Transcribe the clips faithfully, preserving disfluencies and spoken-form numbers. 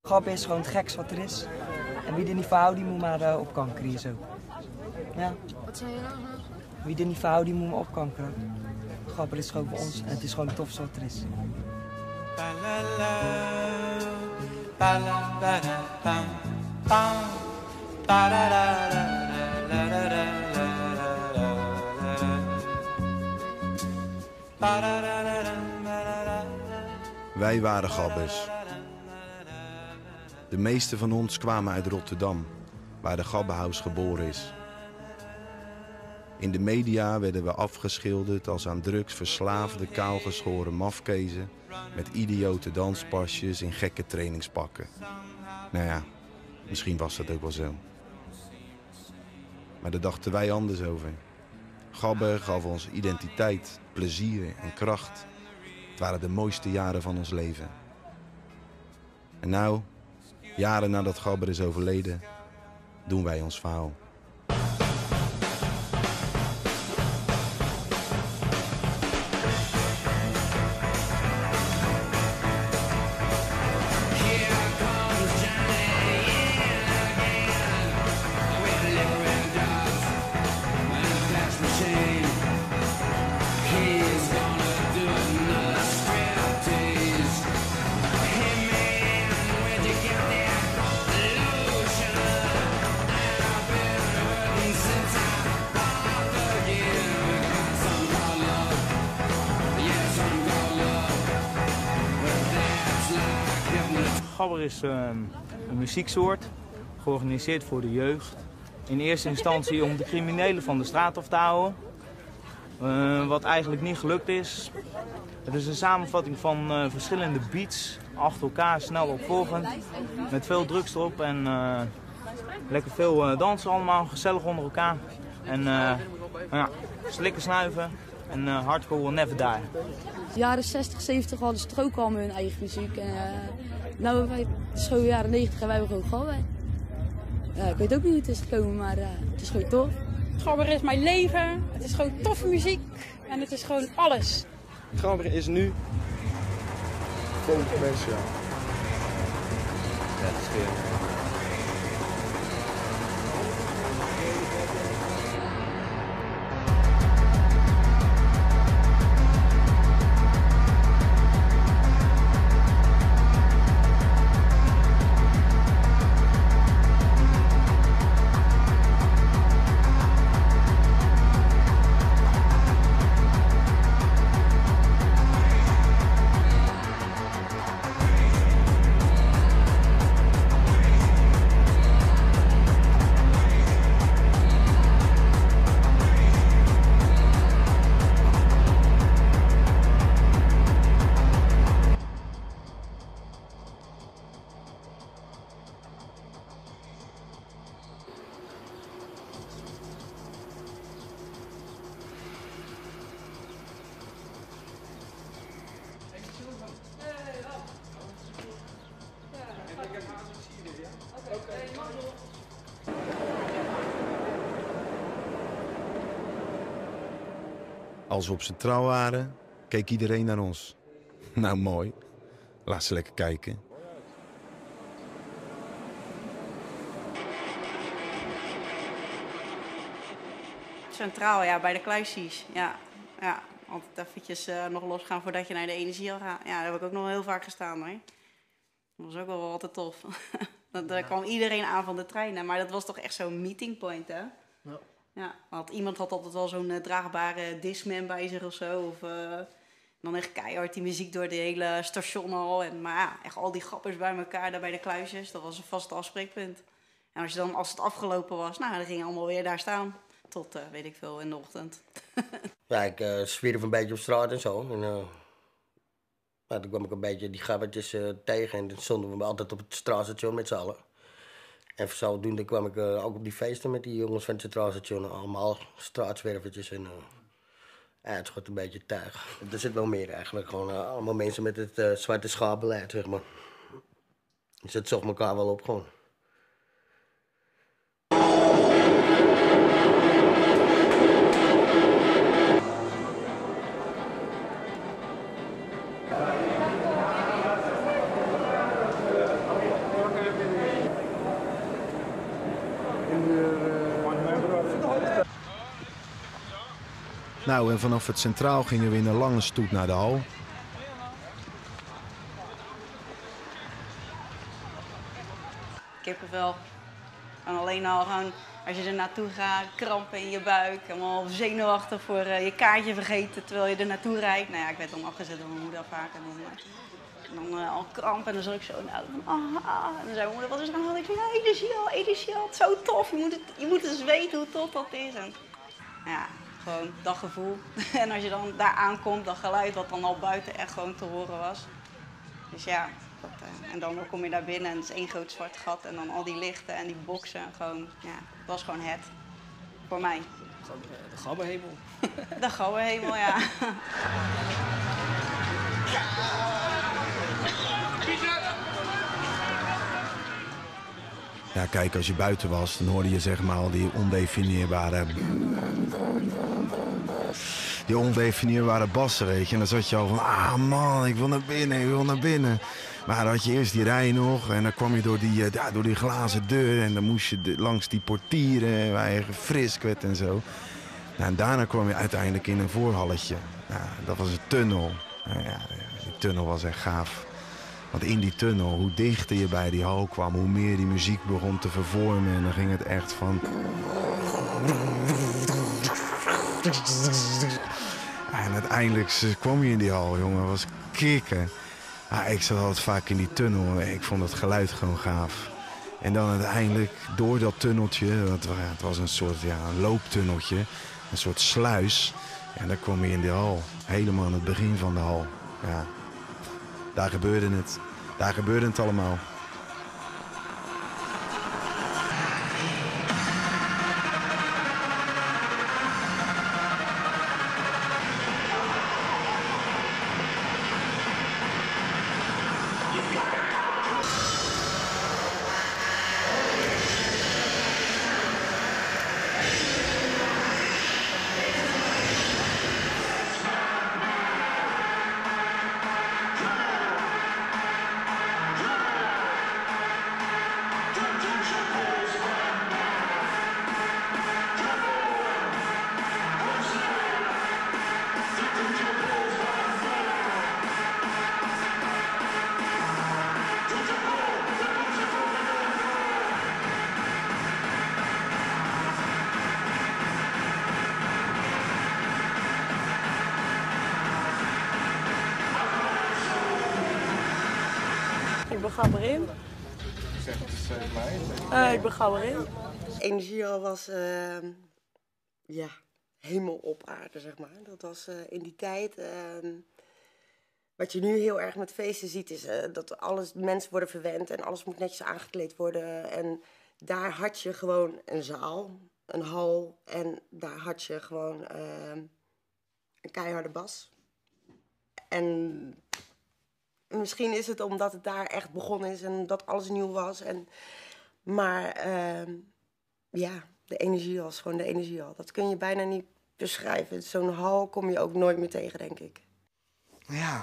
Gabber is gewoon het geks wat er is. En wie er niet verhoudt, die moet maar uh, opkankeren hier zo. Ja. Wat zei je nou? Wie er niet verhoudt, die moet maar opkankeren. Gabber is gewoon voor ons en het is gewoon het tofste wat er is. Wij waren Gabbers. De meeste van ons kwamen uit Rotterdam, waar de Gabberhaus geboren is. In de media werden we afgeschilderd als aan drugs verslaafde, kaalgeschoren mafkezen met idiote danspasjes in gekke trainingspakken. Nou ja, misschien was dat ook wel zo. Maar daar dachten wij anders over. Gabber gaf ons identiteit, plezier en kracht. Het waren de mooiste jaren van ons leven. En nou, jaren nadat Gabber is overleden, doen wij ons verhaal. Gabber is uh, een muzieksoort, georganiseerd voor de jeugd. In eerste instantie om de criminelen van de straat af te houden. Uh, wat eigenlijk niet gelukt is. Het is een samenvatting van uh, verschillende beats, achter elkaar, snel opvolgend. Met veel drugs erop en uh, lekker veel uh, dansen allemaal, gezellig onder elkaar. En uh, ja, slikken, snuiven en uh, hardcore will never die. De jaren zestig, zeventig hadden ze toch ook al hun eigen muziek. En, uh, nou, wij, het is gewoon de jaren negentig en wij hebben gewoon Gabber. Ja, ik weet ook niet hoe het is gekomen, maar uh, het is gewoon tof. Gabber is mijn leven, het is gewoon toffe muziek en het is gewoon alles. Gabber is nu gewoon commerciaal. Ja, dat is weer. Als we op Centraal waren, keek iedereen naar ons. Nou, mooi. Laat ze lekker kijken. Centraal, ja, bij de kluisjes. Ja, ja. Altijd eventjes uh, nog losgaan voordat je naar de energie al gaat. Ja, daar heb ik ook nog heel vaak gestaan, hoor. Dat was ook wel altijd tof. Dat, daar kwam iedereen aan van de treinen. Maar dat was toch echt zo'n meeting point, hè? Ja. Ja, want iemand had altijd wel zo'n uh, draagbare Discman bij zich of zo. Of uh, dan echt keihard die muziek door de hele station al. En, maar ja, echt al die grappers bij elkaar daar bij de kluisjes. Dat was een vast afspreekpunt. En als, je dan, als het afgelopen was, nou, dan gingen allemaal weer daar staan. Tot, uh, weet ik veel, in de ochtend. Ja, ik uh, zwierf een beetje op straat en zo. En, uh, nou, toen kwam ik een beetje die gabbertjes uh, tegen. En toen stonden we altijd op het straatstation met z'n allen. En zodoende kwam ik uh, ook op die feesten met die jongens van het Centraal Station. Allemaal straatzwervertjes en uh, ja, het is gewoon een beetje tuig. Er zit wel meer eigenlijk, gewoon uh, allemaal mensen met het uh, zwarte schaapbeleid, zeg maar. Dus het zocht elkaar wel op gewoon. Nou, en vanaf het Centraal gingen we in een lange stoet naar de hal. Kippenvel. En alleen al gewoon, als je er naartoe gaat, krampen in je buik. Helemaal zenuwachtig voor uh, je kaartje vergeten terwijl je er naartoe rijdt. Nou ja, ik werd dan afgezet door mijn moeder vaak. En dan, uh, dan uh, al krampen en dan zat ik zo in de auto van ah, ah. En dan zei mijn moeder, wat is er aan de hand? Ik zei, ja, Energyal, Energyal, het is zo tof. Je moet, het, je moet eens weten hoe tof dat is. En, ja, gewoon dat gevoel. En als je dan daar aankomt, dat geluid wat dan al buiten echt gewoon te horen was. Dus ja. Dat, uh, en dan kom je daar binnen en het is één groot zwart gat en dan al die lichten en die boksen. Gewoon, ja, dat was gewoon het. Voor mij. De gabberhemel. De gabberhemel, ja. Ja, kijk, als je buiten was, dan hoorde je zeg maar al die ondefinieerbare... Die ondefinieerbare bassen, weet je. En dan zat je al van, ah man, ik wil naar binnen, ik wil naar binnen. Maar dan had je eerst die rij nog en dan kwam je door die, ja, door die glazen deur en dan moest je de, langs die portieren waar je gefrisk werd en zo. Nou, en daarna kwam je uiteindelijk in een voorhalletje. Nou, dat was een tunnel. Nou, ja, die tunnel was echt gaaf. Want in die tunnel, hoe dichter je bij die hal kwam, hoe meer die muziek begon te vervormen. En dan ging het echt van... En uiteindelijk kwam je in die hal, jongen. Het was kicken. Ah, ik zat altijd vaak in die tunnel. Ik vond het geluid gewoon gaaf. En dan uiteindelijk door dat tunneltje, het was een soort ja, een looptunneltje, een soort sluis. En dan kwam je in die hal, helemaal aan het begin van de hal. Ja, daar gebeurde het. Daar gebeurde het allemaal. Ik ben Gabriel. Zeg het eens tegen mij. Uh, ik ben Gabriel. Energyal was uh, ja, hemel op aarde, zeg maar. Dat was uh, in die tijd. Uh, wat je nu heel erg met feesten ziet, is uh, dat alles, mensen worden verwend en alles moet netjes aangekleed worden. En daar had je gewoon een zaal, een hal en daar had je gewoon uh, een keiharde bas. En misschien is het omdat het daar echt begonnen is en dat alles nieuw was. En, maar uh, ja, de Energyal is gewoon de Energyal. Dat kun je bijna niet beschrijven. Zo'n hal kom je ook nooit meer tegen, denk ik. Ja,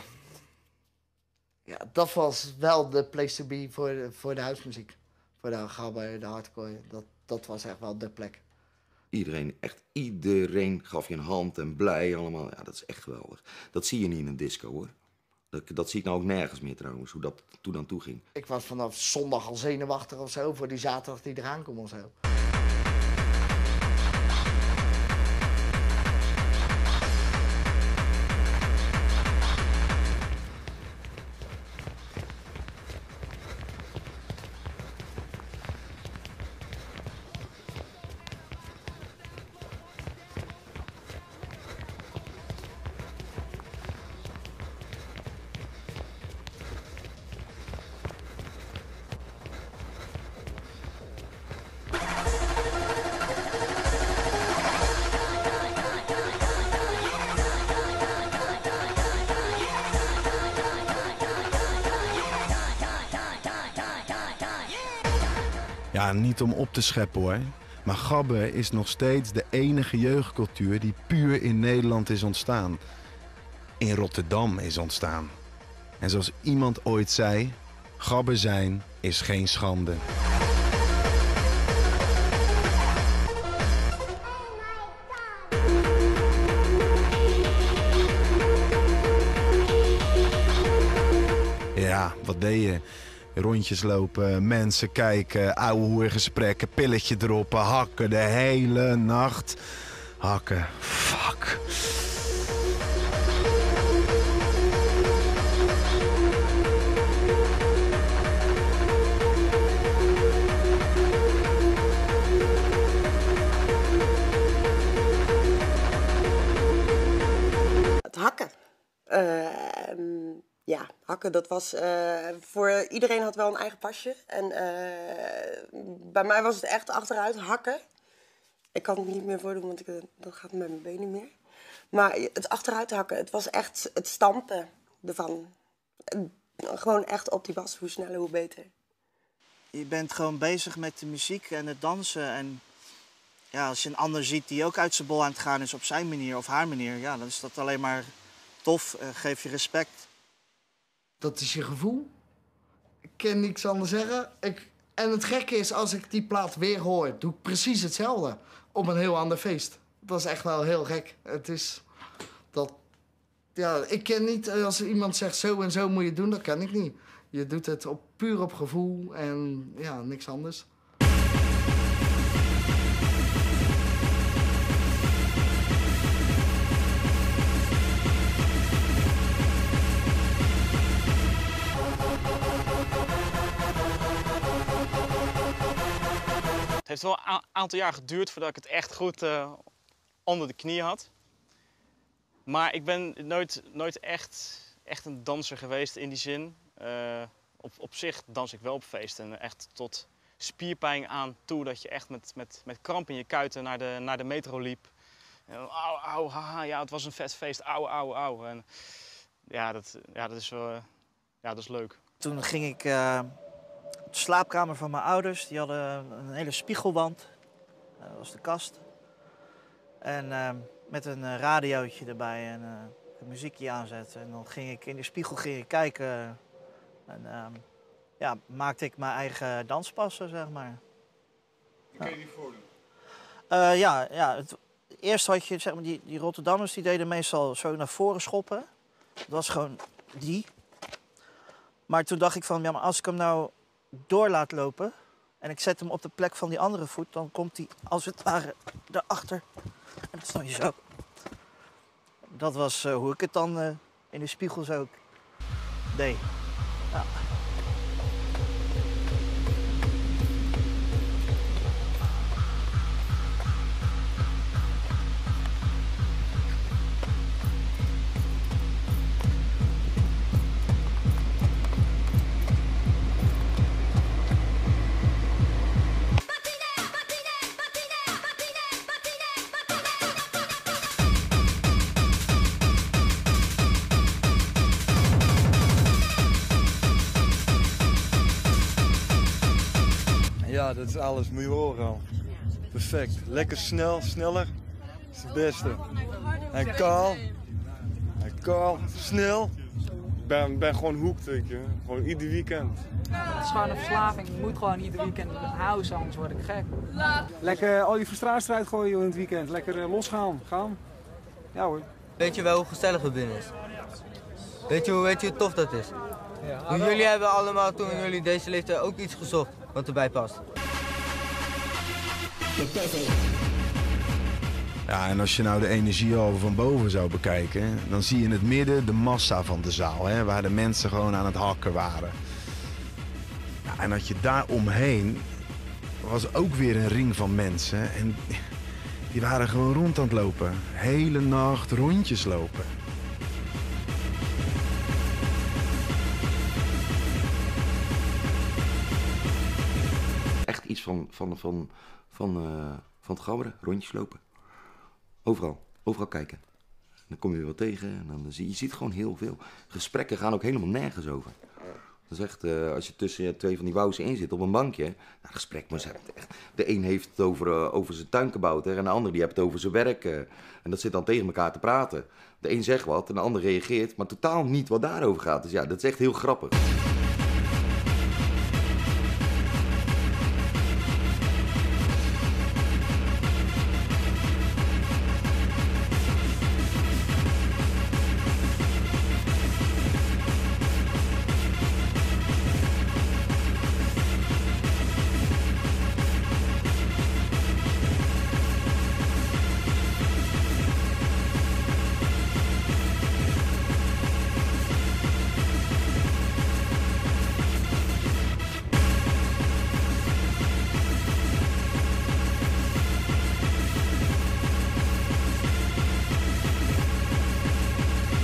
ja dat was wel de place to be voor de, voor de huismuziek. Voor de gabber, de hardcore. Dat, dat was echt wel de plek. Iedereen, echt iedereen gaf je een hand en blij allemaal. Ja, dat is echt geweldig. Dat zie je niet in een disco, hoor. Dat, dat zie ik nou ook nergens meer trouwens, hoe dat toen aan toe ging. Ik was vanaf zondag al zenuwachtig of zo voor die zaterdag die eraan komt of zo. Ja, niet om op te scheppen hoor. Maar gabber is nog steeds de enige jeugdcultuur die puur in Nederland is ontstaan. In Rotterdam is ontstaan. En zoals iemand ooit zei, gabber zijn is geen schande. ja, wat deed je? Rondjes lopen, mensen kijken, ouwe gesprekken, pilletje droppen, hakken de hele nacht. Hakken, fuck. Het hakken. Uh, ja, hakken, dat was... Uh, voor iedereen had wel een eigen pasje. En uh, bij mij was het echt achteruit hakken. Ik kan het niet meer voordoen, want ik, dat gaat met mijn benen meer. Maar het achteruit hakken, het was echt het stampen ervan. Gewoon echt op die bas, hoe sneller, hoe beter. Je bent gewoon bezig met de muziek en het dansen. En ja, als je een ander ziet die ook uit zijn bol aan het gaan is op zijn manier of haar manier, ja, dan is dat alleen maar tof. Uh, geef je respect. Dat is je gevoel. Ik kan niks anders zeggen. Ik... En het gekke is, als ik die plaat weer hoor, doe ik precies hetzelfde. Op een heel ander feest. Dat is echt wel heel gek. Het is dat... Ja, ik ken niet, als iemand zegt zo en zo moet je het doen, dat kan ik niet. Je doet het op, puur op gevoel en ja, niks anders. Het heeft wel een aantal jaar geduurd voordat ik het echt goed uh, onder de knie had. Maar ik ben nooit, nooit echt, echt een danser geweest in die zin. Uh, op, op zich dans ik wel op feesten. Echt tot spierpijn aan toe dat je echt met, met, met kramp in je kuiten naar de, naar de metro liep. En, auw, auw, haha, ja, het was een vet feest, auw, auw, auw. En, ja, dat, ja, dat is wel, uh, ja, dat is leuk. Toen ging ik uh, op de slaapkamer van mijn ouders. Die hadden een hele spiegelwand. Uh, dat was de kast. En uh, met een uh, radiootje erbij en uh, een muziekje aanzetten. En dan ging ik in de spiegel ging ik kijken. En uh, ja, maakte ik mijn eigen danspassen, zeg maar. Kun je die voordoen? Uh, ja, ja het, eerst had je, zeg maar, die, die Rotterdammers die deden meestal zo naar voren schoppen. Dat was gewoon die. Maar toen dacht ik van, ja, maar als ik hem nou door laat lopen en ik zet hem op de plek van die andere voet, dan komt hij als het ware daarachter. En dan stond je zo. Dat was uh, hoe ik het dan uh, in de spiegels ook deed. Ja. Ja, dat is alles. Moet je horen al. Perfect. Lekker snel, sneller. Dat is het beste. En kaal. En kaal, snel. Ik ben, ben gewoon hoekt, weet je. Gewoon ieder weekend. Het is gewoon een verslaving. Je moet gewoon ieder weekend houden, anders word ik gek. Lekker al die frustratie eruit gooien joh, in het weekend. Lekker uh, losgaan. Gaan. Ja hoor. Weet je wel hoe gezellig het binnen is? Weet je, hoe, weet je hoe tof dat is? Ja. Jullie hebben allemaal toen jullie deze leeftijd ook iets gezocht wat erbij past. Ja, en als je nou de energiehalve van boven zou bekijken, dan zie je in het midden de massa van de zaal, hè, waar de mensen gewoon aan het hakken waren. Ja, en dat je daar omheen was ook weer een ring van mensen en die waren gewoon rond aan het lopen. Hele nacht rondjes lopen. Echt iets van, van, van, van, uh, van het gabberen, rondjes lopen. Overal, overal kijken. Dan kom je weer wat tegen en dan zie je ziet gewoon heel veel. Gesprekken gaan ook helemaal nergens over. Dat is echt, uh, als je tussen twee van die wouzen in zit op een bankje, nou, gesprek maar echt. De een heeft het over, uh, over zijn tuinkabouter en de ander die heeft het over zijn werk. Uh, en dat zit dan tegen elkaar te praten. De een zegt wat en de ander reageert, maar totaal niet wat daarover gaat. Dus ja, dat is echt heel grappig.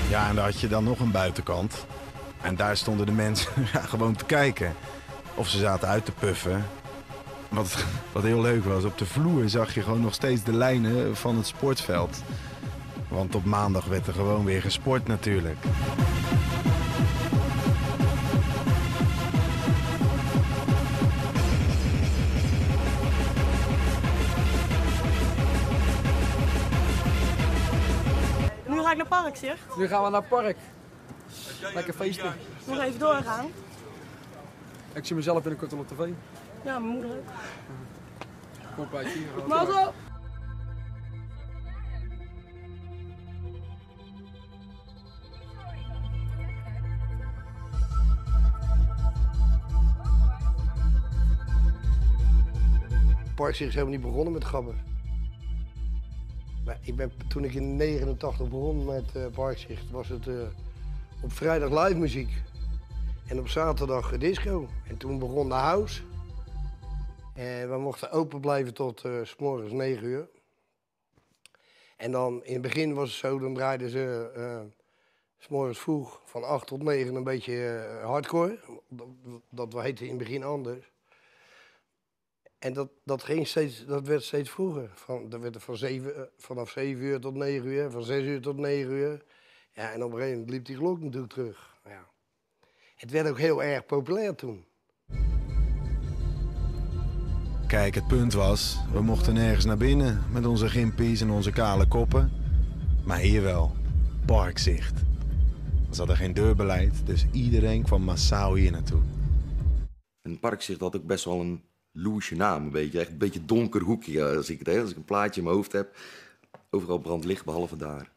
Ja, en daar had je dan nog een buitenkant. En daar stonden de mensen ja, gewoon te kijken. Of ze zaten uit te puffen. Wat, wat heel leuk was, op de vloer zag je gewoon nog steeds de lijnen van het sportveld. Want op maandag werd er gewoon weer gesport natuurlijk. Nu ga ik naar Parkzicht. Nu gaan we naar het park. Lekker feesten. Nog even doorgaan. Ik zie mezelf binnenkort op tv. Ja, mijn moeder ook. Kom bij het hier. Maar zo. Parkzicht is helemaal niet begonnen met gabber. Maar ik ben, toen ik in negenentachtig begon met uh, Parkzicht, was het uh, op vrijdag live muziek. En op zaterdag disco. En toen begon de house. En we mochten open blijven tot uh, 's morgens negen uur. En dan in het begin was het zo, dan draaiden ze uh, 's morgens vroeg van acht tot negen een beetje uh, hardcore. Dat, dat heette in het begin anders. En dat, dat, ging steeds, dat werd steeds vroeger. Van, dat werd van zeven, vanaf zeven uur tot negen uur, van zes uur tot negen uur. Ja, en op een gegeven moment liep die klok natuurlijk terug. Ja. Het werd ook heel erg populair toen. Kijk, het punt was, we mochten nergens naar binnen met onze gimpies en onze kale koppen. Maar hier wel, Parkzicht. Ze hadden geen deurbeleid, dus iedereen kwam massaal hier naartoe. En Parkzicht had ook best wel een loesje naam, een beetje. Echt een beetje donker hoekje, als ik, het, hè, als ik een plaatje in mijn hoofd heb. Overal brandt licht, behalve daar.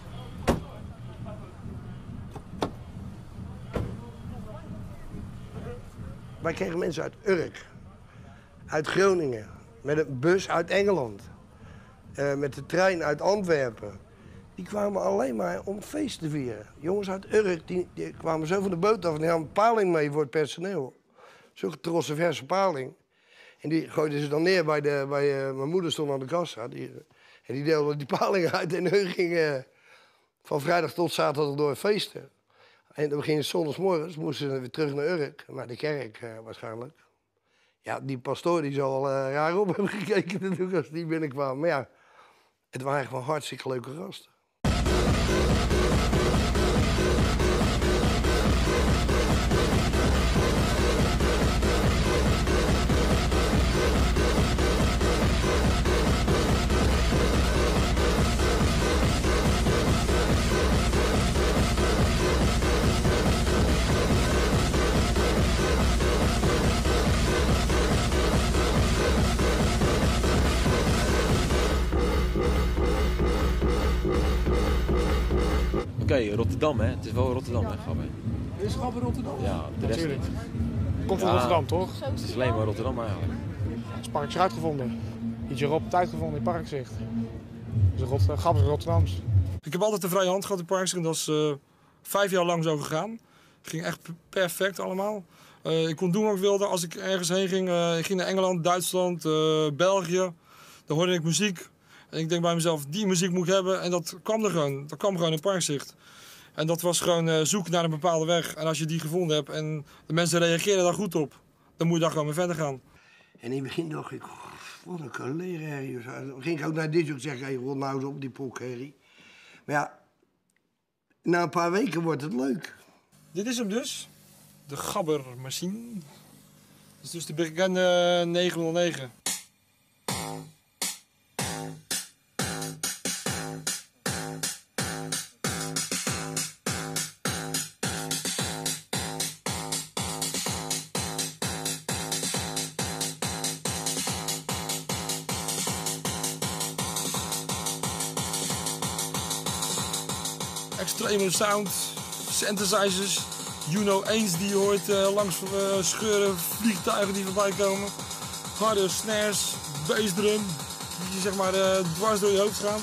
Wij kregen mensen uit Urk, uit Groningen, met een bus uit Engeland, uh, met de trein uit Antwerpen. Die kwamen alleen maar om het feest te vieren. Jongens uit Urk, die, die kwamen zo van de boot af en die hadden een paling mee voor het personeel. Zo'n trossen verse paling. En die gooiden ze dan neer bij, de, bij uh, mijn moeder stond aan de kassa. Die, uh, en die deelde die paling uit en hun gingen uh, van vrijdag tot zaterdag door feesten. En dan gingen ze zondagsmorgens, moesten ze weer terug naar Urk, naar de kerk uh, waarschijnlijk. Ja, die pastoor die zal wel uh, raar op hebben gekeken natuurlijk als die binnenkwam. Maar ja, het waren gewoon hartstikke leuke gasten. Oké, okay, Rotterdam hè, het is wel Rotterdam hè, Gabber. Is Gabber Rotterdam? Ja, de rest natuurlijk. niet. Komt van ja, Rotterdam toch? Het is alleen maar Rotterdam eigenlijk. Het is Parkzicht uitgevonden. Ietsje Rob het uitgevonden in Parkzicht. Dus Rot Gabber is Rotterdams. Ik heb altijd de vrije hand gehad in Parkzicht en dat is uh, vijf jaar lang zo gegaan. Het ging echt perfect allemaal. Uh, ik kon doen wat ik wilde als ik ergens heen ging. Uh, ik ging naar Engeland, Duitsland, uh, België. Daar hoorde ik muziek. En ik denk bij mezelf, die muziek moet ik hebben. En dat kwam er gewoon. Dat kwam gewoon in Parkzicht. En dat was gewoon uh, zoeken naar een bepaalde weg. En als je die gevonden hebt en de mensen reageren daar goed op, dan moet je daar gewoon mee verder gaan. En in het begin dacht ik, oh, wat een kalerenherrie. Dan ging ik ook naar dit en zeg, hey, rol nou eens op die pokherrie. Maar ja, na een paar weken wordt het leuk. Dit is hem dus. De Gabbermachine. Dat is dus de bekende negenhonderdnegen. Extreme sound, synthesizers, Juno eens die je hoort uh, langs uh, scheuren, vliegtuigen die voorbij komen. Harde snares, bassdrum, die zeg maar uh, dwars door je hoofd gaan.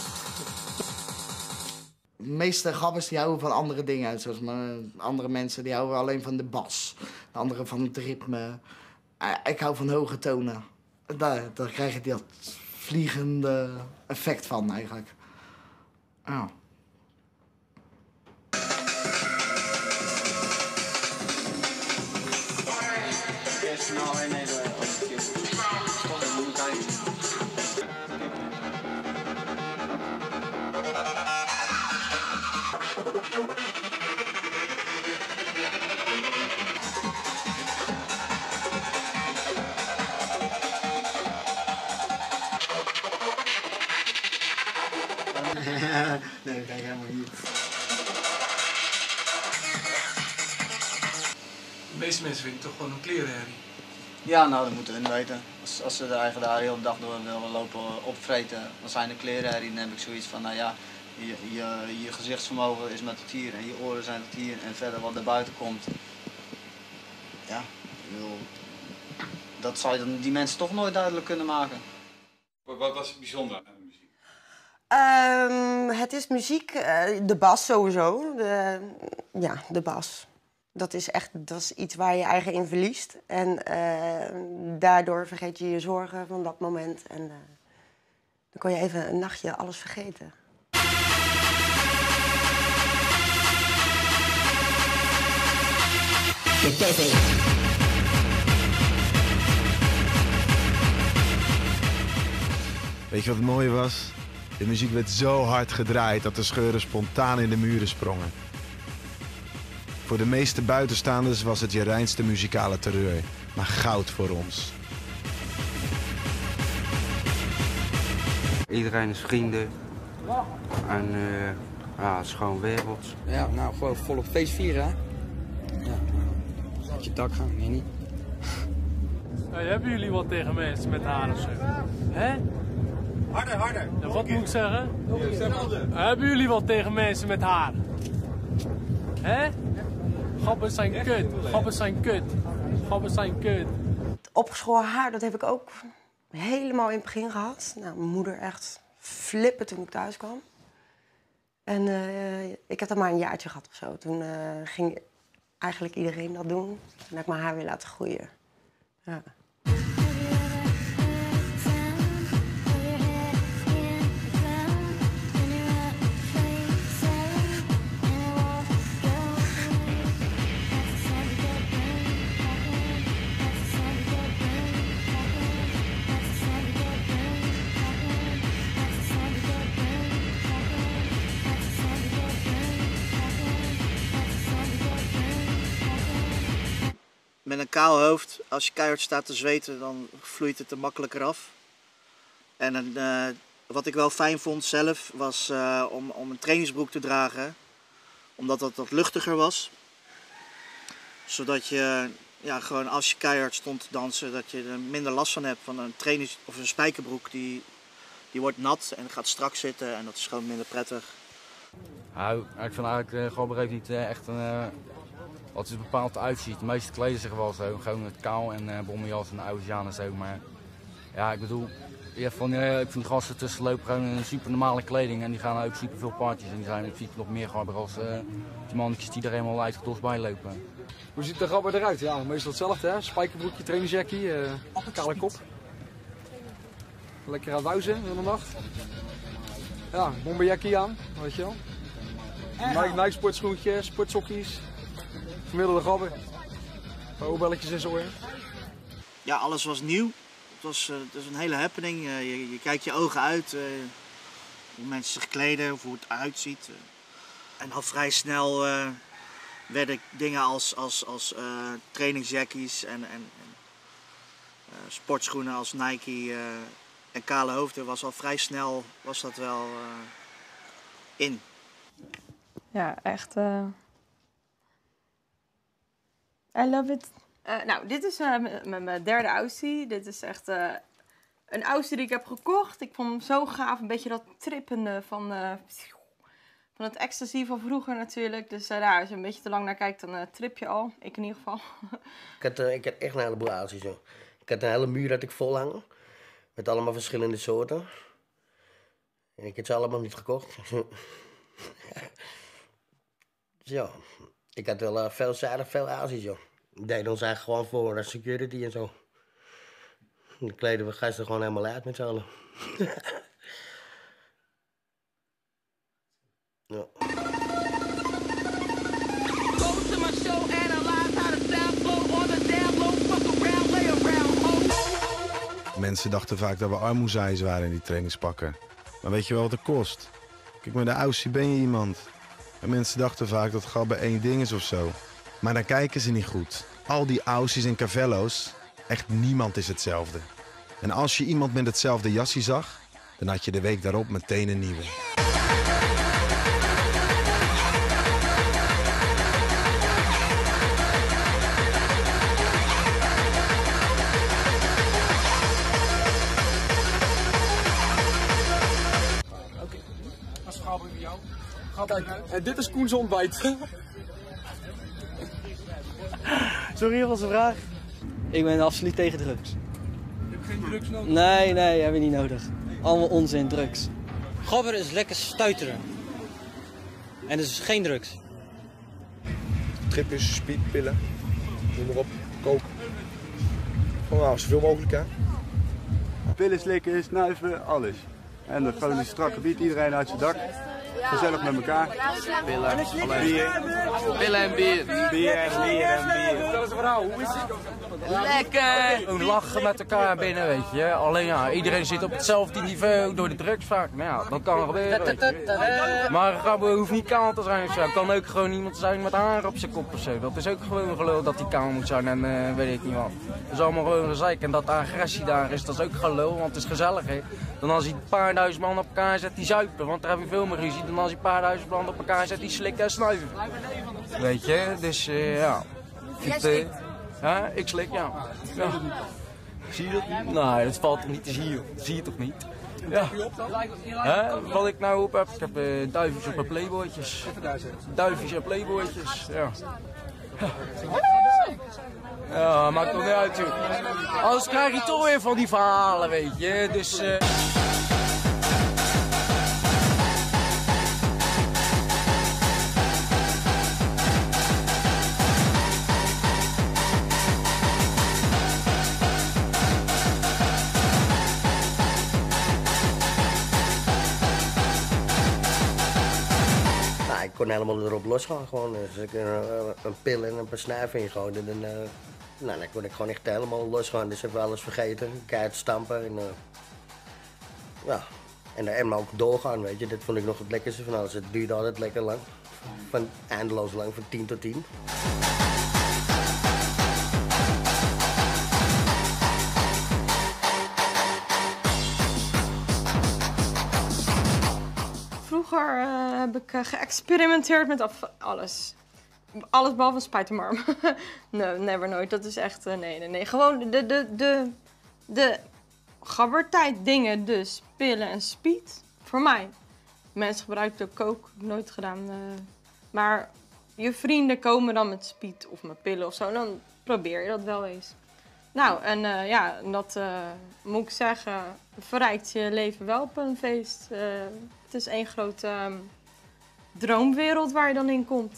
De meeste gabbers die houden van andere dingen, zoals mijn, andere mensen die houden alleen van de bas. De anderen van het ritme. Uh, ik hou van hoge tonen. Daar, daar krijg je dat vliegende effect van eigenlijk. Oh. Nou, nee, nee, dat is toch een moet kijken. Nee, kijk helemaal niet. De meeste mensen vinden het toch gewoon een klerenherrie. Ja, nou dat moeten hun weten. Als, als ze de eigen daar de hele dag door willen lopen opvreten, dan zijn de klerenherrie. Dan heb ik zoiets van, nou ja, je, je, je gezichtsvermogen is met het hier en je oren zijn het hier en verder wat er buiten komt. Ja, ik bedoel, dat zou je dan die mensen toch nooit duidelijk kunnen maken. Wat was het bijzonder aan de muziek? Um, het is muziek, uh, de bas sowieso. De, ja, de bas. Dat is echt dat is iets waar je eigen in verliest. En uh, daardoor vergeet je je zorgen van dat moment. En uh, dan kon je even een nachtje alles vergeten. De tv. Weet je wat het mooie was? De muziek werd zo hard gedraaid dat de scheuren spontaan in de muren sprongen. Voor de meeste buitenstaanders was het je reinste muzikale terreur, maar goud voor ons. Iedereen is vrienden en uh, ja, het is gewoon werelds. Ja, nou gewoon volop feest vieren, hè? Ja. Op je dak gaan, meer niet. Hey, hebben jullie wat tegen mensen met haar of zo? Hè? Harder, harder. Ja, wat moet ik zeggen? Hetzelfde. Hebben jullie wat tegen mensen met haar? Hè? Grappen zijn kut. Grappen zijn kut. Grappen zijn kut. Opgeschoren haar, dat heb ik ook helemaal in het begin gehad. Nou, mijn moeder echt flippen toen ik thuis kwam. En uh, ik heb dat maar een jaartje gehad of zo. Toen uh, ging eigenlijk iedereen dat doen. Toen heb ik mijn haar weer laten groeien. Ja. Met een kaal hoofd, als je keihard staat te zweten, dan vloeit het er makkelijker af. En uh, wat ik wel fijn vond zelf, was uh, om, om een trainingsbroek te dragen. Omdat dat wat luchtiger was. Zodat je, ja, gewoon als je keihard stond te dansen, dat je er minder last van hebt. Van een trainings- of een spijkerbroek, die, die wordt nat en gaat strak zitten en dat is gewoon minder prettig. Nou, ik vind eigenlijk uh, gewoon heeft niet uh, echt een... Uh... wat het bepaald uitziet. De meeste kleden zich wel zo, gewoon met kaal en uh, bommenjas en oude en zo. Maar ja, ik bedoel, je hebt van, uh, ik vind gasten tussen lopen gewoon in super normale kleding en die gaan ook super veel parties en die zijn in principe nog meer gabber als uh, die mannetjes die er helemaal uitgedost bij lopen. Hoe ziet de gabber eruit? Ja, meestal hetzelfde, hè? Spijkerbroekje, trainingsjackie, uh, kale kop. Lekker aan wuizen in de nacht. Ja, bomberjackie aan, weet je wel. Nike, Nike sportschoentje, sportsokkies. Gemiddelde gabber. Oorbelletjes en zo in. Ja, alles was nieuw. Het was, uh, het was een hele happening. Uh, je, je kijkt je ogen uit. Uh, hoe mensen zich kleden, of hoe het eruit ziet. Uh. En al vrij snel uh, werden dingen als, als, als uh, trainingsjackies en, en, en uh, sportschoenen als Nike uh, en kale hoofden was al vrij snel was dat wel uh, in. Ja, echt. Uh... I love it. Uh, nou, dit is uh, mijn derde Aussie. Dit is echt uh, een Aussie die ik heb gekocht. Ik vond hem zo gaaf. Een beetje dat trippende van, uh, van het ecstasy van vroeger natuurlijk. Dus uh, nou, als je een beetje te lang naar kijkt, dan uh, trip je al. Ik in ieder geval. ik, had, uh, ik had echt een heleboel Aussies. Hoor. Ik had een hele muur dat ik vol hangen. Met allemaal verschillende soorten. En ik heb ze allemaal niet gekocht. Ja, ik had wel uh, veelzijdig veel Aussies, joh. Die deden ons eigenlijk gewoon voor uh, security en zo. Dan kleden we gasten gewoon helemaal uit met z'n allen. Ja. Go to my show, analyze how the sound flow on the down low, fuck around, lay Mensen dachten vaak dat we armoezeis waren in die trainingspakken. Maar weet je wel wat het kost? Kijk, met de Aussie ben je iemand. En mensen dachten vaak dat Gabber één ding is of zo. Maar dan kijken ze niet goed. Al die Aussies en Cavello's, echt niemand is hetzelfde. En als je iemand met hetzelfde jassie zag, dan had je de week daarop meteen een nieuwe. Kijk, en dit is Koens ontbijt. Sorry, wat was de vraag? Ik ben absoluut tegen drugs. Je hebt geen drugs nodig? Nee, nee, hebben we niet nodig. Allemaal onzin, drugs. Gabber is lekker stuiteren. En het is geen drugs. Tripjes, speedpillen, noem maar op, koken. Gewoon nou, zoveel mogelijk hè. Pillen slikken, snuiven, alles. En dan gewoon een strak gebied, iedereen uit zijn dak. Gezellig met elkaar. Pillen, bier. Pillen en bier. Bier en bier en bier. Stel eens een verhaal, hoe is het? Lekker! Gewoon lachen met elkaar binnen, weet je. Alleen ja, iedereen zit op hetzelfde niveau door de drugs vaak. Maar ja, dat kan gebeuren, weet je. Maar Gabber hoeft niet kaal te zijn of zo. Kan ook gewoon iemand zijn met haar op zijn kop of zo. Dat is ook gewoon gelul dat hij kaal moet zijn en uh, weet ik niet wat. Dat is allemaal gewoon gezeik. En dat de agressie daar is, dat is ook gelul, want het is gezellig, hè. Dan als hij een paar duizend man op elkaar zet, die zuipen, want daar heb je veel meer ruzie. Dan als hij een paar duizend man op elkaar zet, die slikken en snuiven. Weet je, dus uh, ja. Het, uh, ja, ik slik, ja. ja. Zie je dat niet? Nee, dat valt toch niet te zien, dat zie je toch niet? Ja. Hè? Wat ik nou op heb, ik heb uh, duifjes op mijn playboytjes. Duifjes en playboytjes, ja. Ja, maakt toch niet uit, joh. Anders krijg je toch weer van die verhalen, weet je. Dus... Uh... Ik kon helemaal erop losgaan gewoon. Dus ik een, een pil en een paar snuiven ingooide. En uh, nou, dan kon ik gewoon echt helemaal losgaan. Dus heb ik alles vergeten. Keihard stampen. En, uh, ja. en, uh, en maar ook doorgaan, weet je. Dat vond ik nog het lekkerste van alles. Het duurde altijd lekker lang. Van eindeloos lang, van tien tot tien. Vroeger uh, heb ik uh, geëxperimenteerd met alles. Alles behalve een spijtermarm. nee, never nooit. Dat is echt, uh, nee, nee, nee. Gewoon de, de, de, de gabbertijd dingen, dus pillen en speed. Voor mij. Mensen gebruiken ook coke, heb ik nooit gedaan. Uh, maar je vrienden komen dan met speed of met pillen of zo. Dan probeer je dat wel eens. Nou, en uh, ja, dat uh, moet ik zeggen, verrijkt je leven wel op een feest. Uh, het is één grote um, droomwereld waar je dan in komt.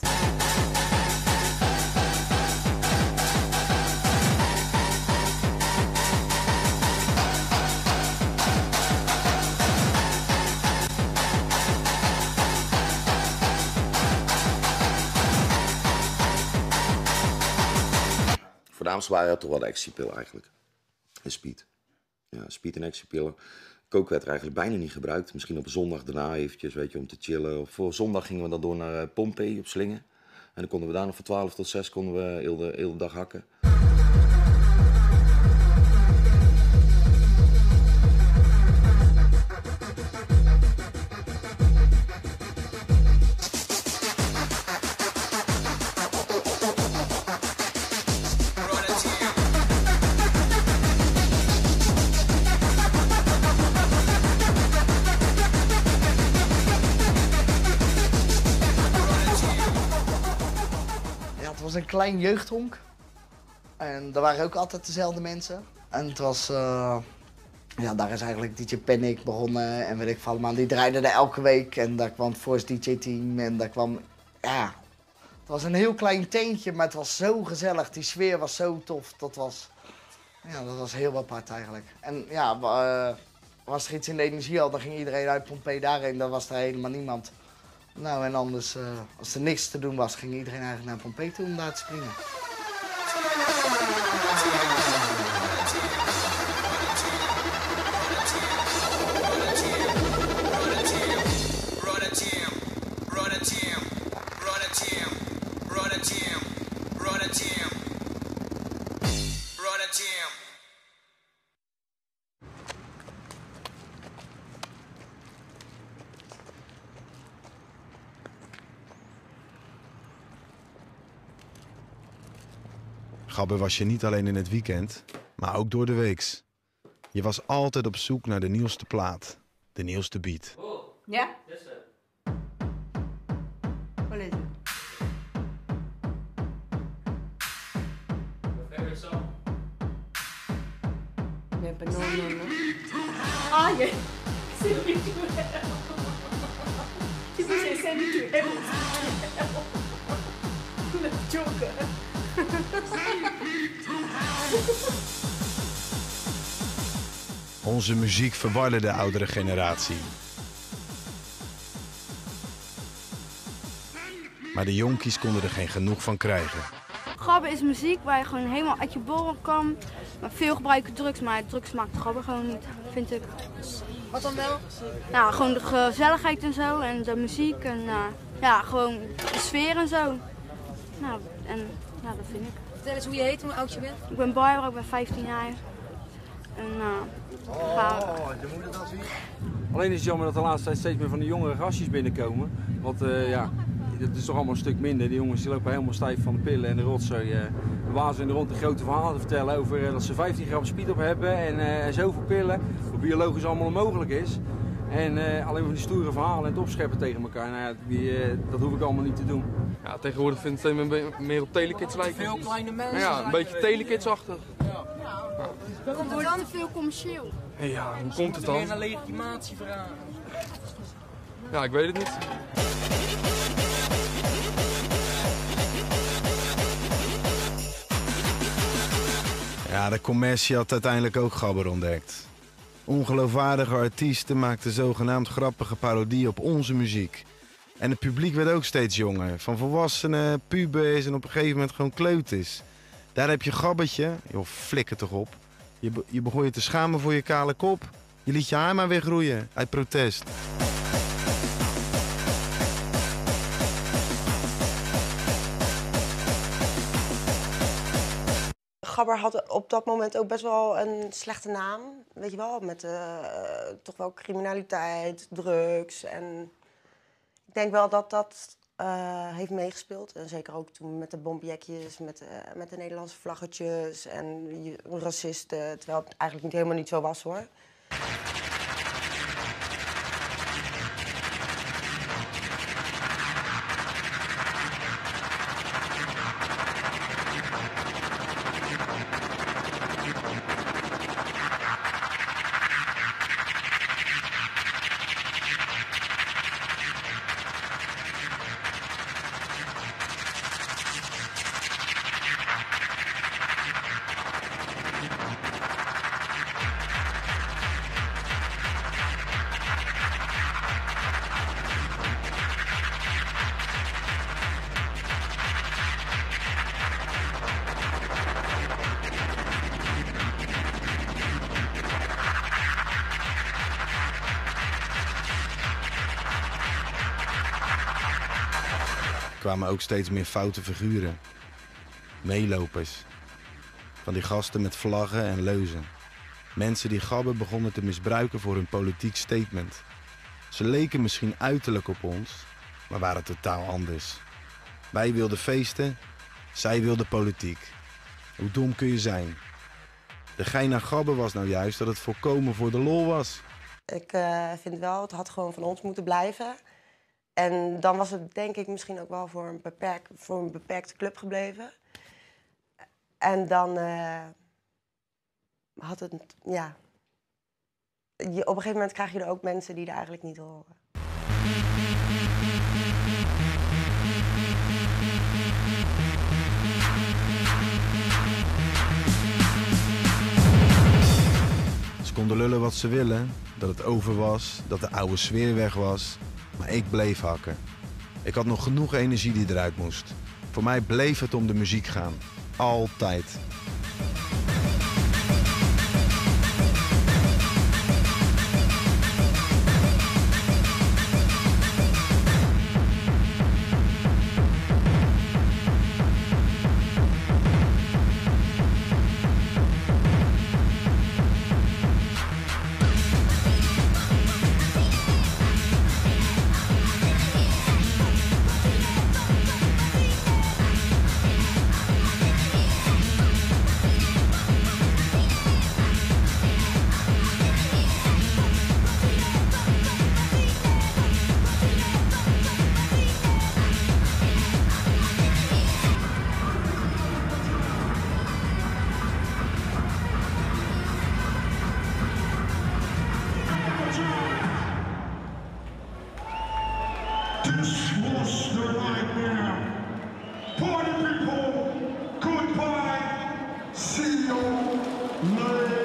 Voornaamst waren het toch wel de ecstasypillen eigenlijk. En speed. Ja, speed en ecstasypillen. Coke werd er eigenlijk bijna niet gebruikt. Misschien op een zondag daarna eventjes, weet je, om te chillen. Of voor zondag gingen we dan door naar Pompey op Slingen. En dan konden we daar nog van twaalf tot zes konden we heel de, heel de dag hakken. Het was een klein jeugdhonk. En daar waren ook altijd dezelfde mensen. En het was... Uh, ja, daar is eigenlijk D J Panic begonnen en weet ik veel allemaal. Die draaide er elke week en daar kwam het Force D J Team en daar kwam... Ja, het was een heel klein teentje, maar het was zo gezellig. Die sfeer was zo tof. Dat was... Ja, dat was heel apart eigenlijk. En ja, uh, was er iets in de energie al, dan ging iedereen uit Pompey daarheen. Dan was er helemaal niemand. Nou, en anders, uh, als er niks te doen was, ging iedereen eigenlijk naar Pompey toe om daar te springen. Gabber was je niet alleen in het weekend, maar ook door de weeks. Je was altijd op zoek naar de nieuwste plaat, de nieuwste beat. Ja? Wat is het? Me no, no, no. Ah, je. Tipo, você sente que é joker. Onze muziek verwarde de oudere generatie. Maar de jonkies konden er geen genoeg van krijgen. Gabber is muziek waar je gewoon helemaal uit je borrel kan. Maar veel gebruiken drugs, maar drugs maakt gabber gewoon niet, vind ik. Wat dan wel? Nou, gewoon de gezelligheid en zo en de muziek en uh, ja, gewoon de sfeer en zo. Nou, en ja, dat vind ik. Vertel eens hoe je heet, hoe oud je bent. Ik ben Barbara, ik ben vijftien jaar. En uh, ga... Oh, je moet het wel zien. Alleen is het jammer dat de laatste tijd steeds meer van die jongere gastjes binnenkomen. Want uh, ja, het is toch allemaal een stuk minder. Die jongens die lopen helemaal stijf van de pillen en de rotzooi. Uh, de wazen in de rond de grote verhalen te vertellen over uh, dat ze vijftien gram speed op hebben en uh, zoveel pillen. Wat biologisch allemaal onmogelijk is. En uh, alleen van die stoere verhalen en het opscheppen tegen elkaar, nou ja, die, uh, dat hoef ik allemaal niet te doen. Ja, tegenwoordig vind ik het meer op telekids lijken. Veel kleine mensen. Nou ja, een beetje telekids-achtig. Ja. Dan wordt het te veel commercieel. Ja, hoe komt het dan? Weer naar legitimatie vragen. Ja, ik weet het niet. Ja, de commercie had uiteindelijk ook Gabber ontdekt. Ongeloofwaardige artiesten maakten zogenaamd grappige parodieën op onze muziek. En het publiek werd ook steeds jonger. Van volwassenen, pubers en op een gegeven moment gewoon kleuters. Daar heb je Gabbertje, joh, flikker toch op. Je, be je begon je te schamen voor je kale kop. Je liet je haar maar weer groeien, uit protest. Gabber had op dat moment ook best wel een slechte naam, weet je wel, met uh, toch wel criminaliteit, drugs. En ik denk wel dat dat uh, heeft meegespeeld. En zeker ook toen met de bombjekjes, met, uh, met de Nederlandse vlaggetjes en racisten, terwijl het eigenlijk niet, helemaal niet zo was hoor. Er kwamen ook steeds meer foute figuren. Meelopers. Van die gasten met vlaggen en leuzen. Mensen die Gabber begonnen te misbruiken voor hun politiek statement. Ze leken misschien uiterlijk op ons, maar waren totaal anders. Wij wilden feesten, zij wilden politiek. Hoe dom kun je zijn? De gein aan Gabber was nou juist dat het volkomen voor de lol was. Ik uh, vind wel, het had gewoon van ons moeten blijven. En dan was het denk ik misschien ook wel voor een, beperk, voor een beperkte club gebleven. En dan uh, had het, ja... Je, op een gegeven moment krijg je er ook mensen die er eigenlijk niet horen. Ze konden lullen wat ze willen, dat het over was, dat de oude sfeer weg was. Maar ik bleef hakken. Ik had nog genoeg energie die eruit moest. Voor mij bleef het om de muziek gaan. Altijd. Party people, goodbye. See you later.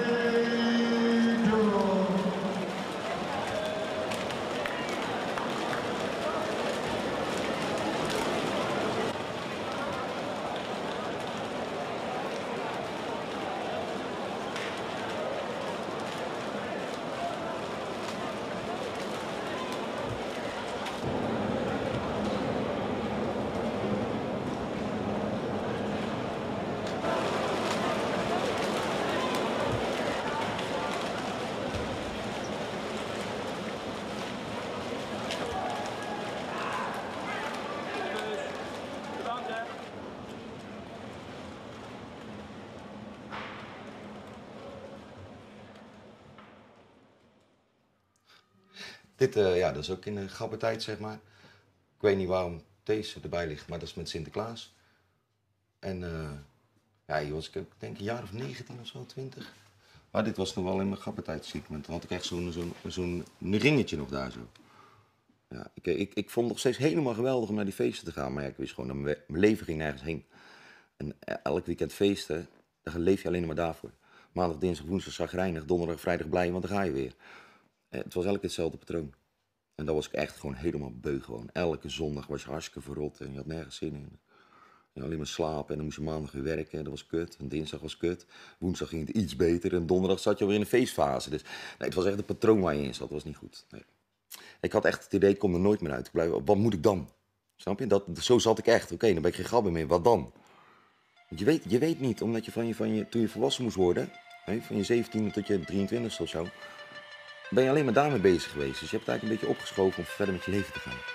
Dit, uh, ja, dat is ook in de gabbertijd, zeg maar. Ik weet niet waarom deze erbij ligt, maar dat is met Sinterklaas. En uh, ja, hier was ik ook, denk ik, een jaar of negentien of zo, twintig. Maar dit was nog wel in mijn gabbertijd, zie ik. Want dan had ik echt zo'n zo'n zo'n ringetje nog daar zo. Ja, ik, ik, ik vond het nog steeds helemaal geweldig om naar die feesten te gaan. Maar ja, ik wist gewoon dat mijn, mijn leven ging nergens heen. En elk weekend feesten, daar leef je alleen maar daarvoor. Maandag, dinsdag, woensdag chagrijnig, donderdag, vrijdag blij, want dan ga je weer. Het was elke keer hetzelfde patroon. En dat was ik echt gewoon helemaal beu gewoon. Elke zondag was je hartstikke verrot en je had nergens zin in. Je alleen maar slapen en dan moest je maandag weer werken en dat was kut. En dinsdag was kut. Woensdag ging het iets beter en donderdag zat je alweer in een feestfase. Dus nee, het was echt een patroon waar je in zat. Dat was niet goed. Nee. Ik had echt het idee, ik kom er nooit meer uit. Ik blijf, wat moet ik dan? Snap je? Dat, zo zat ik echt. Oké, okay, dan ben ik geen gabber meer. Wat dan? Want je weet, je weet niet, omdat je van je, van je toen je volwassen moest worden, hè, van je zeventiende tot je drieëntwintigste of zo, ben je alleen maar daarmee bezig geweest. Dus je hebt het eigenlijk een beetje opgeschoven om verder met je leven te gaan.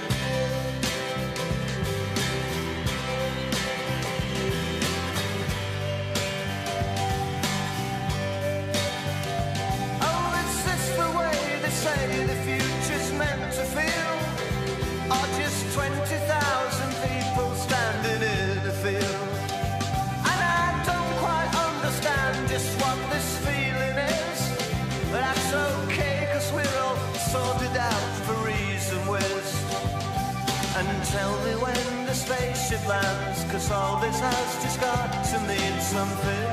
Tell me when the spaceship lands, 'cause all this has just got to mean something.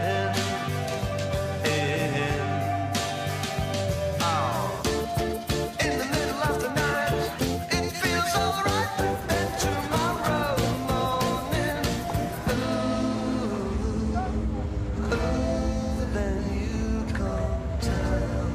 In, oh. In the middle of the night, it feels alright. And tomorrow morning, ooh, ooh, then you come down.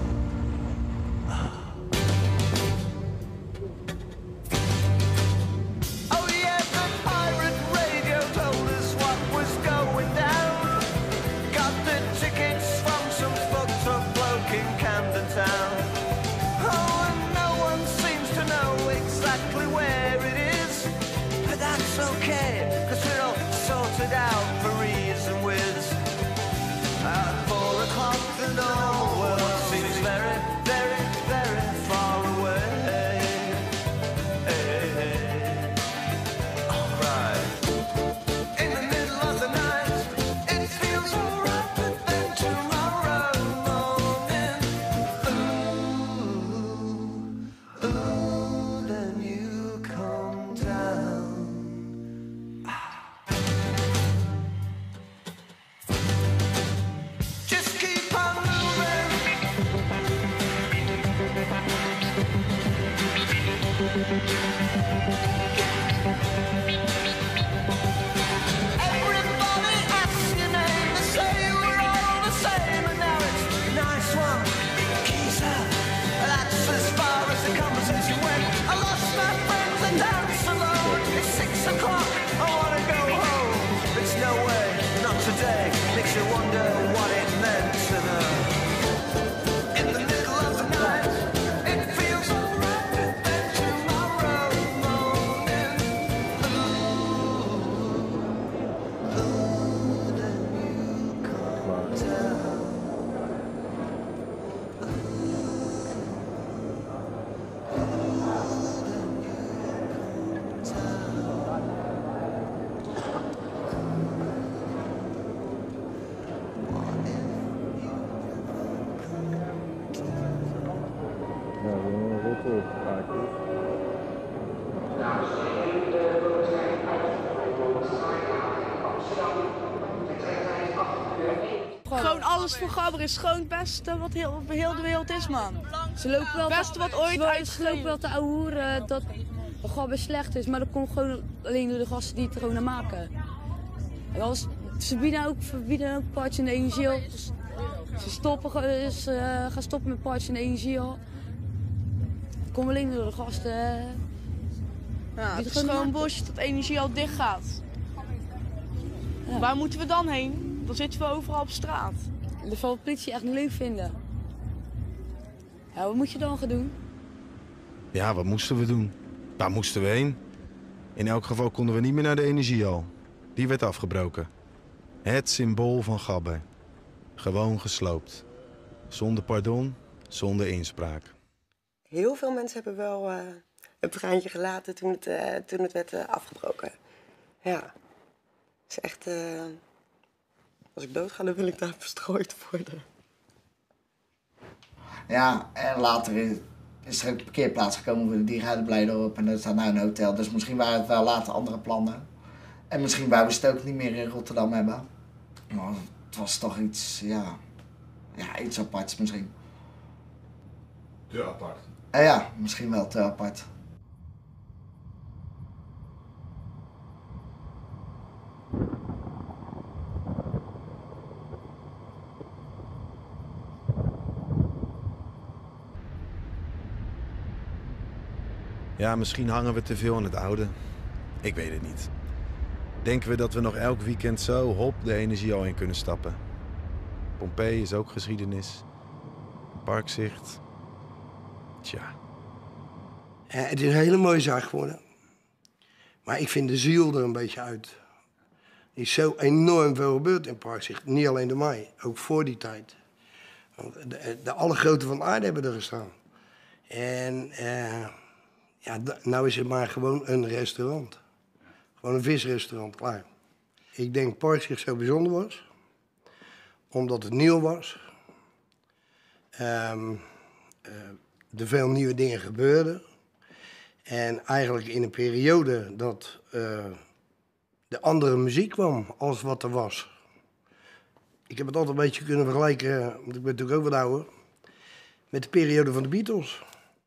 alles voor Gabber is gewoon het beste wat heel, op heel de wereld is, man. Ze lopen wel, het beste wat ooit uit. Ze lopen wel te ouwe hoeren dat Gabber slecht is, maar dat komt gewoon alleen door de gasten die het er gewoon naar maken. En als, ze bieden ook, verbieden ook Party in de Energie op. Ze stoppen, uh, ze, uh, gaan stoppen met Party in de Energie op. Dat komt alleen door de gasten. Uh, ja, het is gewoon bullshit dat Energie al dicht gaat. Ja. Waar moeten we dan heen? Dan zitten we overal op straat. Dat zal de politie echt niet leuk vinden. Ja, wat moet je dan gaan doen? Ja, wat moesten we doen? Waar moesten we heen? In elk geval konden we niet meer naar de Energiehal. Die werd afgebroken. Het symbool van Gabber. Gewoon gesloopt. Zonder pardon, zonder inspraak. Heel veel mensen hebben wel uh, een traantje gelaten toen het, uh, toen het werd uh, afgebroken. Ja. Het is echt... Uh, als ik dood ga, dan wil ik daar verstrooid worden. Ja, en later is, is er ook een parkeerplaats gekomen voor de Diergaarde Blijdorp. En er staat nu een hotel. Dus misschien waren het wel later andere plannen. En misschien wouden ze het ook niet meer in Rotterdam hebben. Maar het was toch iets, ja... Ja, iets aparts misschien. Te apart. En ja, misschien wel te apart. Ja, misschien hangen we te veel aan het oude. Ik weet het niet. Denken we dat we nog elk weekend zo hop de Energiehal in kunnen stappen? Pompeii is ook geschiedenis. Parkzicht. Tja. Ja, het is een hele mooie zaak geworden. Maar ik vind de ziel er een beetje uit. Er is zo enorm veel gebeurd in Parkzicht. Niet alleen door mij, ook voor die tijd. Want de, de alle groten van de aarde hebben er gestaan. En uh, ja, nou is het maar gewoon een restaurant. Gewoon een visrestaurant, klaar. Ik denk Parkzicht zo bijzonder was. Omdat het nieuw was. Um, uh, er veel nieuwe dingen gebeurden. En eigenlijk in een periode dat uh, de andere muziek kwam als wat er was. Ik heb het altijd een beetje kunnen vergelijken, want ik ben natuurlijk ook wat ouder, met de periode van de Beatles.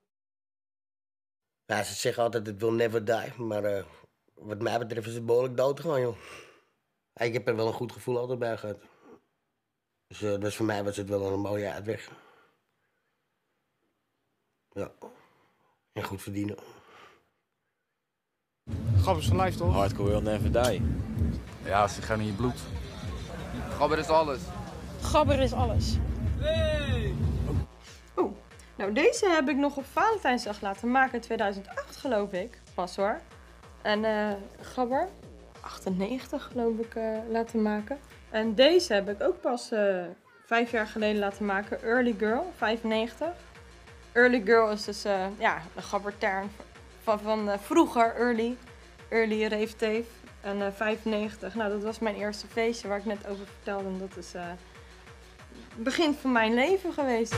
Ja, ze zeggen altijd het will never die, maar uh, wat mij betreft is het behoorlijk dood gegaan, joh. Ik heb er wel een goed gevoel altijd bij gehad. Dus, uh, dus voor mij was het wel een mooie uitweg. Ja. En goed verdienen. Gabber is van lijf, toch? Hardcore will never die. Ja, ze gaan in je bloed. Gabber is alles. Gabber is alles. Hey. Oeh, nou deze heb ik nog op Valentijnsdag laten maken in tweeduizend acht, geloof ik. Pas hoor. En uh, Gabber, achtennegentig geloof ik, uh, laten maken. En deze heb ik ook pas uh, vijf jaar geleden laten maken. Early Girl, vijfennegentig. Early Girl is dus uh, ja, de Gabber-term van, van uh, vroeger, early. Early Rave Tape. En uh, vijfennegentig, nou dat was mijn eerste feestje waar ik net over vertelde. En dat is uh, het begin van mijn leven geweest.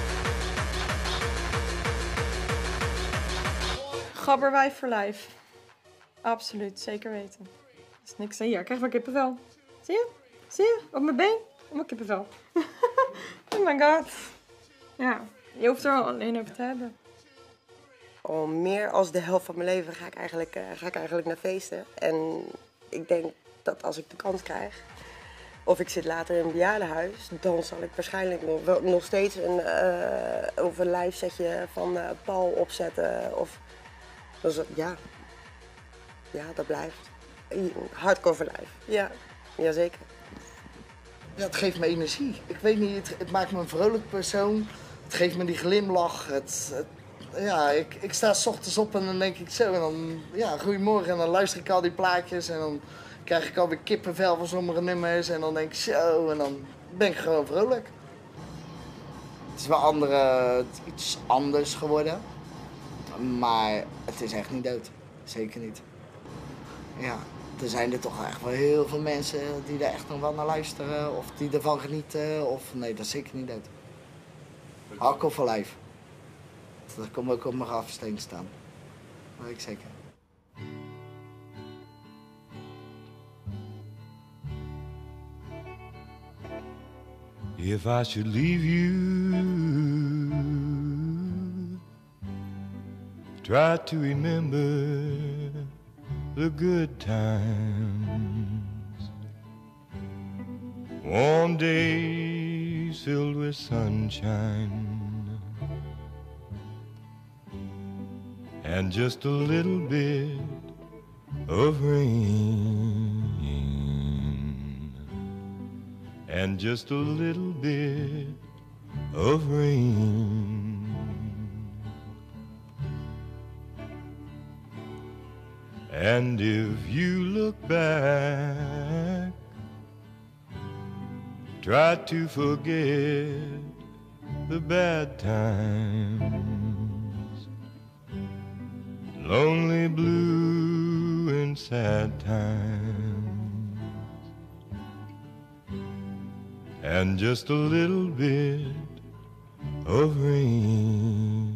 Gabberwijf for life. Absoluut, zeker weten. Er is niks aan hier. Ik krijg maar kippenvel. Zie je? Zie je? Op mijn been? Op mijn kippenvel. Oh my god. Ja, je hoeft er al alleen over te hebben. Al meer als de helft van mijn leven ga ik eigenlijk, uh, ga ik eigenlijk naar feesten. En ik denk dat als ik de kans krijg, of ik zit later in een bejaardenhuis, dan zal ik waarschijnlijk nog, wel, nog steeds een, uh, of een live setje van uh, Paul opzetten. Of, dus, ja. ja, dat blijft. Hardcore for life. Ja, jazeker. Ja, het geeft me energie. Ik weet niet, het, het maakt me een vrolijk persoon. Het geeft me die glimlach. Het, het, ja, ik, ik sta 's ochtends op en dan denk ik zo. En dan, ja, goedemorgen. En dan luister ik al die plaatjes. En dan krijg ik alweer kippenvel van sommige nummers. En dan denk ik zo. En dan ben ik gewoon vrolijk. Het is wel andere, iets anders geworden. Maar het is echt niet dood. Zeker niet. Ja, er zijn er toch echt wel heel veel mensen die er echt nog wel naar luisteren. Of die ervan genieten. Of nee, dat is zeker niet dood. Hardcore for life. Dat komt ook op mijn grafsteen staan. Dat weet ik zeker. If I should leave you, try to remember the good times, warm days filled with sunshine, and just a little bit of rain, and just a little bit of rain. And if you look back, try to forget the bad times, lonely, blue, and sad times, and just a little bit of rain,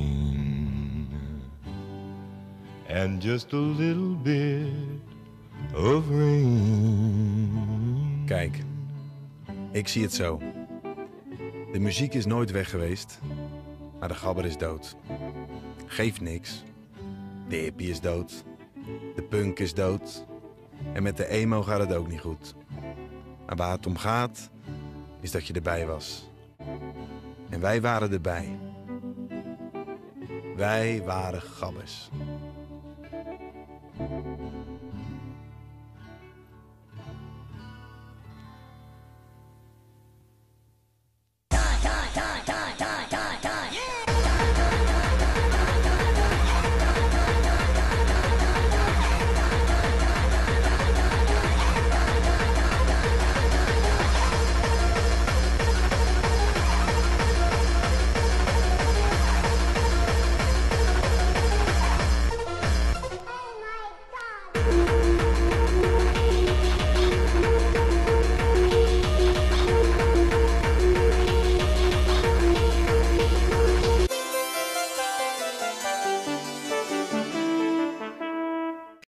and just a little bit of rain. Kijk, ik zie het zo. De muziek is nooit weg geweest, maar de gabber is dood. Geeft niks. De hippie is dood. De punk is dood. En met de emo gaat het ook niet goed. Maar waar het om gaat, is dat je erbij was. En wij waren erbij. Wij waren gabbers.